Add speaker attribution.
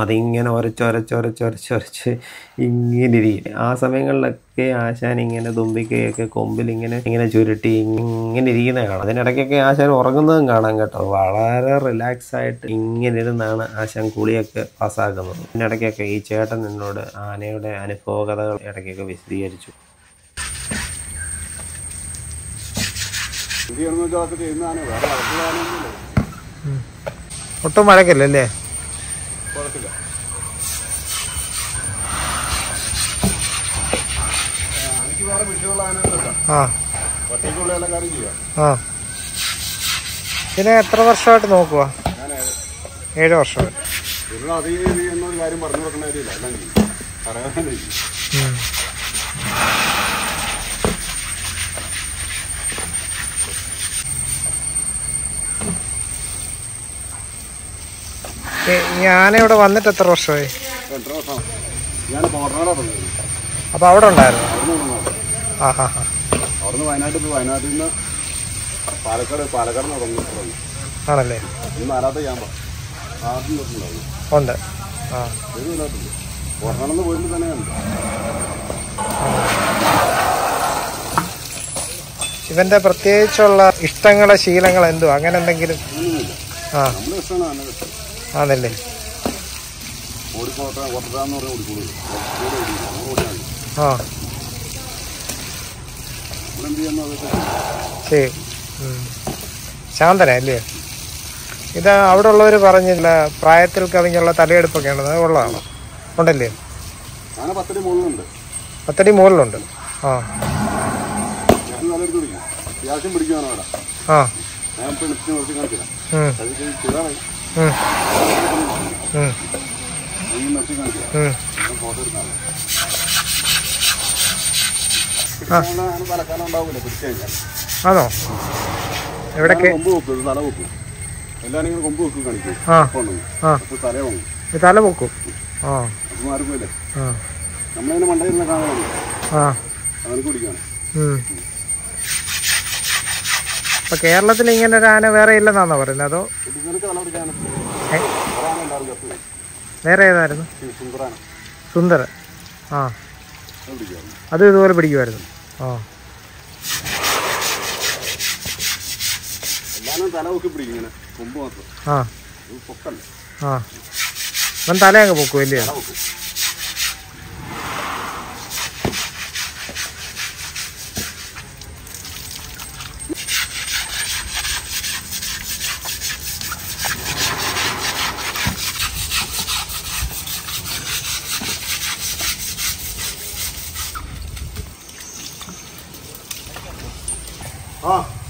Speaker 1: അതിങ്ങനെ ഒരച്ചൊരച്ച് ഇങ്ങനെ ഇരിക്കും. ആ സമയങ്ങളിലൊക്കെ ആശാൻ ഇങ്ങനെ തുമ്പിക്കൈയൊക്കെ കൊമ്പിൽ ഇങ്ങനെ ചുരുട്ടി ഇങ്ങനെ ഇരിക്കുന്നത് കാണാം. അതിനിടയ്ക്കൊക്കെ ആശാൻ ഉറങ്ങുന്നതും കാണാം കേട്ടോ. വളരെ റിലാക്സ് ആയിട്ട് ഇങ്ങനെ ഇരുന്നാണ് ആശാൻ കുളിയൊക്കെ പാസ്സാക്കുന്നത്. ഇതിനിടയ്ക്കൊക്കെ ഈ ചേട്ടൻ എന്നോട് ആനയുടെ അനുഭവകഥകൾ ഇടയ്ക്കൊക്കെ വിശദീകരിച്ചു.
Speaker 2: ഒട്ടും മഴക്കില്ലല്ലേ? പിന്നെ എത്ര വർഷമായിട്ട് നോക്കുക? 7 വർഷമായിട്ട്. ഞാനിവിടെ വന്നിട്ട് എത്ര വർഷമായി? അപ്പൊ അവിടെ ഉണ്ടായിരുന്നു?
Speaker 3: അവിടുന്ന് വയനാട്ടിൽ നിന്ന് പാലക്കാട്
Speaker 2: ആണല്ലേ? ഉണ്ട്. ഇവന്റെ പ്രത്യേകിച്ചുള്ള ഇഷ്ടങ്ങളെ ശീലങ്ങൾ എന്തോ അങ്ങനെ എന്തെങ്കിലും? ആണല്ലേ? ശരി. ശാന്തന അല്ലേ? ഇത് അവിടെ ഉള്ളവർ പറഞ്ഞില്ല പ്രായത്തിൽ കവിഞ്ഞുള്ള തലയെടുപ്പൊക്കെ ഉണ്ടെന്ന്. അത് ഉള്ളതാണോ? ഉണ്ടല്ലേ? 10 അടി മുകളിലുണ്ട്. ആണോ? എവിടൊക്കെ തല പൊക്കും? അപ്പൊ കേരളത്തിൽ ഇങ്ങനെ ഒരു ആന വേറെ ഇല്ലെന്നാണോ പറയുന്നത്? അതോ വേറെ ഏതായിരുന്നു? സുന്ദർ. അത് ഇതുപോലെ പിടിക്കുമായിരുന്നു. അവൻ തല അങ്ങ് പൊക്കും അല്ലേ?
Speaker 3: Ah.